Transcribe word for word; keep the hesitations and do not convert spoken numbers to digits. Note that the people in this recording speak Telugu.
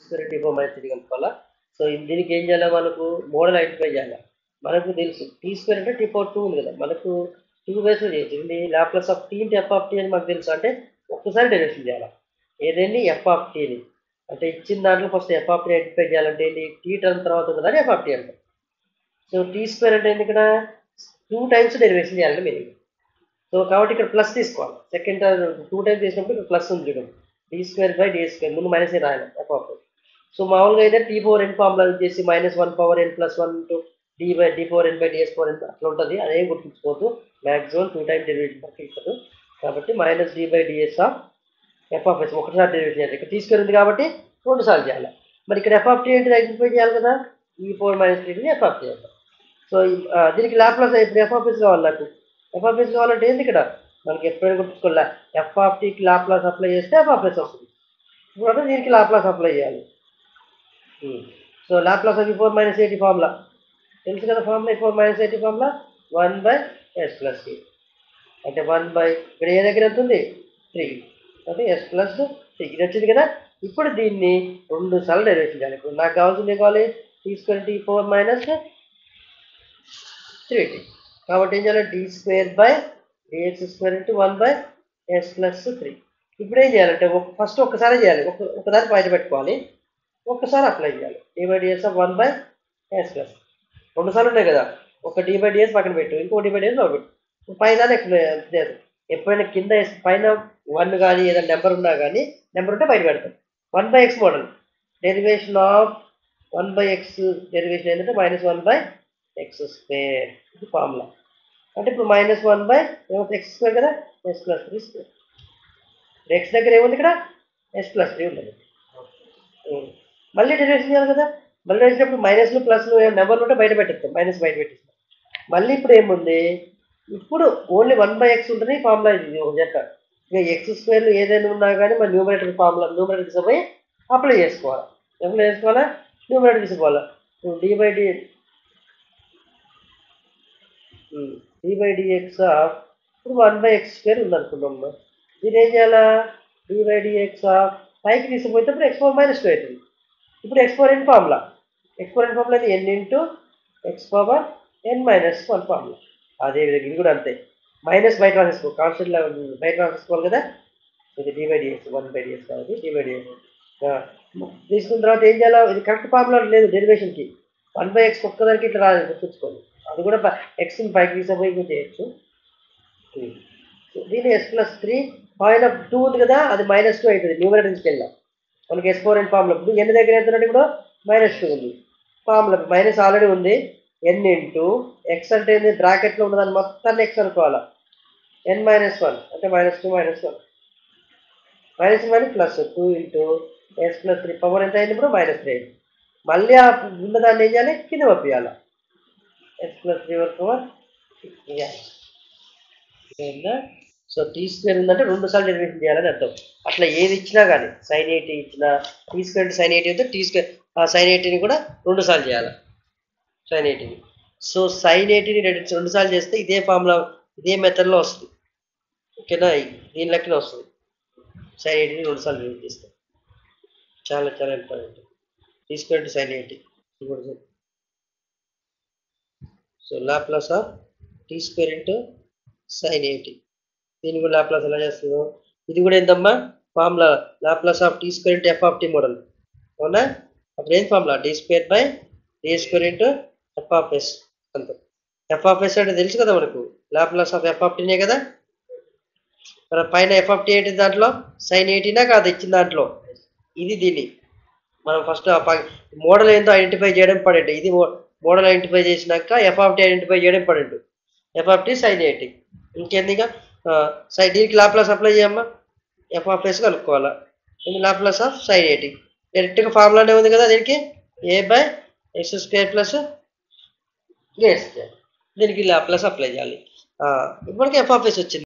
Square T four minus three కనుక్కోవాలా. సో దీనికి ఏం చేయాలి, మనకు మోడల్ ఐడెంటిఫై చేయాలి. మనకు తెలుసు టీ స్క్వేర్ అంటే టీ పవర్ టూ ఉంది కదా, మనకు టూ వేస్లో చేయొచ్చు. ఇది Laplace of T into F of T అని మనకు తెలుసు. అంటే ఒక్కసారి డెరివేషన్ చేయాలి ఏదేంటి ఎఫ్ ఆఫ్ టీని. అంటే ఇచ్చిన దాంట్లో first F of T identify చేయాలంటే ఏంటి, టీ టర్మ్ తర్వాత ఉన్నదని ఎఫ్ ఆఫ్ టీ అంటారు. సో టీ స్క్వేర్ అంటే ఏంటి, ఇక్కడ టూ టైమ్స్ డెరివేషన్ చేయాలంటే మీనింగ్. సో కాబట్టి ఇక్కడ ప్లస్ తీసుకోవాలి. సెకండ్ టర్మ్ టూ టైమ్స్ చేసినప్పుడు ఇక్కడ ప్లస్ ఉంది చూడండి, D square by D square, ముందు మైనస్ రాయాలి ఎఫ్ ఆఫ్. సో మామూలుగా అయితే టీ పవర్ ఎన్ ఫార్ములా చేసి minus one power N plus one to D by D power N by DS power N అట్లా ఉంటుంది. అదేం గుర్తుంచుకోవద్దు, మ్యాక్సిమం టూ టైమ్ డెరివేషన్ పక్కన. కాబట్టి minus D by DS of F of S ఒకటిసారి డెరివేషన్ చేయాలి. ఇక్కడ తీసుకెళ్ళింది కాబట్టి రెండు సార్లు చేయాలి. మరి ఇక్కడ ఎఫ్ ఆఫ్ టీ ఏంటి ఐడెంటిఫై చేయాలి కదా, ఈ ఫోర్ మైనస్ టీని ఎఫ్ ఆఫ్ చేయాలి. సో దీనికి లాప్లాస్ ఇప్పుడు ఎఫ్ ఆఫ్ ఎస్ కావాలి. నాకు ఎఫ్ ఆఫ్ ఎస్ కావాలంటే ఏంది, ఇక్కడ మనకి ఎప్పుడైనా గుర్తుకోలే, ఎఫ్ ఆఫ్ టీకి లాప్లాస్ అప్లై చేస్తే ఎఫ్ ఆఫ్ ఎస్ వస్తుంది. ఇప్పుడు దీనికి లాప్లాస్ అప్లై చేయాలి. So Laplace of four minus eighty formula తెలుసు కదా, formula four minus eighty formula one by S plus T. అంటే వన్ బై ఇక్కడ ఏ దగ్గర ఎంత ఉంది త్రీ, అంటే ఎస్ ప్లస్ త్రీ ఇది వచ్చింది కదా. ఇప్పుడు దీన్ని రెండు సార్లు డెరివేషన్ చేయాలి. ఇప్పుడు నాకు కావాల్సింది ఏం కావాలి, T square T four minus three T. కాబట్టి ఏం చేయాలి, D square by DX square into one by S plus three. ఇప్పుడు ఏం చేయాలంటే ఫస్ట్ ఒక్కసారి చేయాలి, ఒక ఒకసారి బయట పెట్టుకోవాలి, ఒక్కసారి అప్లై చేయాలి. D by DS of one by S plus రెండు సార్లు ఉన్నాయి కదా, ఒక డి బై డిఎస్ పక్కన పెట్టు, ఇంకో డి బై డిఎస్ లో పెట్టు. పైన లేదు, ఎప్పుడైనా కింద పైన వన్ కానీ ఏదైనా నెంబర్ ఉన్నా కానీ నెంబర్ ఉంటే బయట పెడతాం. One by X model derivation of one by X derivation ఏంటంటే minus one by X square, ఇది ఫార్ములా. అంటే ఇప్పుడు మైనస్ వన్ బై ఏమవుతుంది ఎక్స్ స్క్వేర్ కదా, S plus three square. X దగ్గర ఏముంది, ఇక్కడ ఎస్ ప్లస్ త్రీ ఉంటుంది. మళ్ళీ డెరివేషన్ చేయాలి కదా, మళ్ళీ వేసినప్పుడు మైనస్లు ప్లస్లు నెంబర్లు ఉంటే బయట పెట్టేస్తాం, మైనస్ బయట పెట్టేస్తాం. మళ్ళీ ఇప్పుడు ఏముంది, ఇప్పుడు ఓన్లీ వన్ బై ఎక్స్ ఉంటుంది ఫార్ములా. ఇది ఒక చెక్క ఇక ఎక్స్ స్క్వేర్లు ఏదైనా ఉన్నా కానీ మన న్యూమరేటర్ ఫార్ములా న్యూమరేటర్ తీసుకుపోయి అప్లై చేసుకోవాలి. అప్లై చేసుకోవాలా, న్యూమరేటర్ తీసుకోవాలా. D by D D by DX of ఇప్పుడు వన్ బై ఎక్స్ స్క్వేర్ ఉందనుకున్నాం. దీని ఏం చేయాలా, డి బై డిఎక్స్ ఆఫ్ పైకి తీసుకుపోతే ఇప్పుడు ఎక్స్ ఫోర్ మైనస్ టూ అవుతుంది. ఇప్పుడు X four N formula, X four N formula N into X power N minus one formula. అదేవిధంగా ఇది కూడా అంతే, మైనస్ బయట రాసేసుకో, కాన్స్టెంట్ బయట రాసేసుకోవాలి కదా. ఇది D by DX one by DX కాదు, డి బై డిఎక్స్ తీసుకున్న తర్వాత ఏం చేయాలో, ఇది కరెక్ట్ ఫార్ములా లేదు డెరివేషన్కి. వన్ బై ఎక్స్ ఒక్కదానికి ఇట్లా రాదు, గుర్తుంచుకోండి. అది కూడా ఎక్స్ని పైకి తీసుకుపోయి కూడా చేయొచ్చు. దీని ఎస్ ప్లస్ త్రీ పైన టూ ఉంది కదా, అది మైనస్ టూ అవుతుంది న్యూమరేటర్ తీసుకెళ్ళాం. మనకి ఎస్ ఫోర్ ఎన్ ఫార్ములా ఇప్పుడు ఎన్ని దగ్గర అవుతున్నట్టు ఇప్పుడు మైనస్ టూ ఉంది ఫార్ములా, మైనస్ ఆల్రెడీ ఉంది. ఎన్ ఇంటూ ఎక్స్ అంటే ఏంది, బ్రాకెట్లో ఉన్నదాన్ని మొత్తాన్ని ఎక్స్ అనుకోవాలా. ఎన్ మైనస్ వన్ అంటే minus two minus one minus one plus two into S plus three power ఎంత అయింది ఇప్పుడు మైనస్ త్రీ అయింది. మళ్ళీ ఆ ఉన్నదాన్ని ఏం చేయాలి, కింద పంపించాలి. X plus three power so T square ఉందంటే రెండు సార్లు డెరివేషన్ చేయాలని అర్థం. అట్లా ఏది ఇచ్చినా కానీ సైన్ ఎయిటీ ఇచ్చినా టీ స్క్వేర్ సైన్ ఎయిటీ అయితే టీ స్క్వేర్ ఆ సైన్ ఎయిటీని కూడా రెండు సార్లు చేయాలి సైన్ ఎయిటీని. సో సైన్ ఎయిటీని రెండు రెండు సార్లు చేస్తే ఇదే ఫార్ములా ఇదే మెథడ్లో వస్తుంది, ఓకేనా. దీని లెక్కనే వస్తుంది. సైన్ ఎయిటీని రెండు సార్లు డెరివేట్ చేస్తాం, చాలా చాలా important. T square sine eighty. So Laplace of T square into sine eighty, దీని కూడా లాప్లాస్ ఎలా చేస్తుందో ఇది కూడా ఏంటమ్మా formula, Laplace of T square into F of T model, అవునా. అప్పుడు ఏం formula, D square by D square into F of S అంతే. ఎఫ్ ఆఫ్ ఎస్ అంటే తెలుసు కదా మనకు, లాప్లాస్ ఆఫ్ ఎఫ్ ఆఫ్ టీనే కదా. మన పైన ఎఫ్ ఆఫ్ టీ ఏంటి, దాంట్లో సైన్ ఎయిటీనా కాదు ఇచ్చిన దాంట్లో, ఇది దీన్ని మనం ఫస్ట్ మోడల్ ఏంటో ఐడెంటిఫై చేయడం ఇంపార్టెంట్. ఇది మోడల్ ఐడెంటిఫై చేసినాక ఎఫ్ ఆఫ్ టీ ఐడెంటిఫై చేయడం important. F of T sine eighty ఇంకెందుగా సైన్ దీనికి లాప్లాస్ అప్లై చేయమ్మా, ఎఫ్ ఆఫ్ ఎస్ కనుక్కోవాలా. దీనికి లాప్లాస్ ఆఫ్ సైన్ ఎయిటీ డైరెక్ట్గా ఫార్ములానే ఉంది కదా, దీనికి A by X square plus A square, దీనికి లాప్లాస్ అప్లై చేయాలి. ఇప్పటికీ ఎఫ్ ఆఫ్ ఎస్ వచ్చింది.